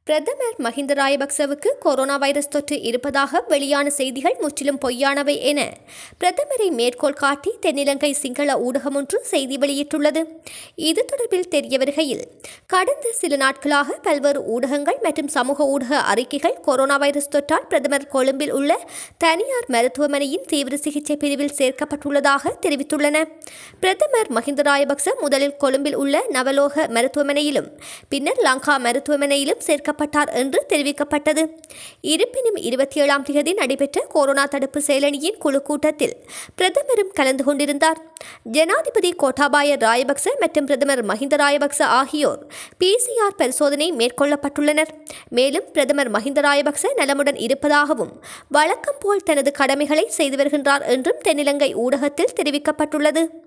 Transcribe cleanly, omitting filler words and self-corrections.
பிரதமர் Mahinda ராஜபக்சவுக்கு corona virus தொற்று இருப்பதாக வெளியான செய்திகள் முற்றிலும் பொய்யானவை என பிரதமரை மேற்கோள் காட்டி தென்னிலங்கை சிங்கள ஊடகம் ஒன்று செய்தி வெளியிட்டுள்ளது. இது தொடர்பில் தெரிய வருகையில், கடந்த சில நாட்களாக பல்வேறு ஊடகங்கள் மற்றும் சமூக ஊடக அறிக்கைகள் கொரோனா வைரஸ் தொற்றால் பிரதமர் கொழும்பில் உள்ள தனியார் மருத்துவமனையின் தீவிர சிகிச்சை பிரிவில் சேர்க்கப்பட்டுள்ளதாக தெரிவித்துள்ளன. பிரதமர் மஹிந்த ராஜபக்ச முதலில் கொழும்பில் உள்ள நவலோக மருத்துவமனையிலும் பின்னர் லங்கா மருத்துவமனையிலும் சேர்க்கப்பட்டார் என்று தெரிவிக்கப்பட்டது. இருப்பினும் 27ஆம் தேதி நடைபெற்ற கொரோனா தடுப்பு செயலணியின் குழு கூட்டத்தில் பிரதமரும் கலந்து கொண்டிருந்தார். ஜனாதிபதி கோட்டாபாய ராஜபக்ச மற்றும் பிரதமர் மஹிந்த ராஜபக்ச ஆகியோர் PCR பரிசோதனை மேற்கொள்ளப்பட்டுள்ளனர். மேலும் பிரதமர் மஹிந்த ராஜபக்ச நலமுடன் இருப்பதாகவும் வழக்கம் போல் தனது கடமைகளை செய்து வருகின்றார் என்றும் தென்னிலங்கை ஊடகத்தில் தெரிவிக்கப்பட்டுள்ளது.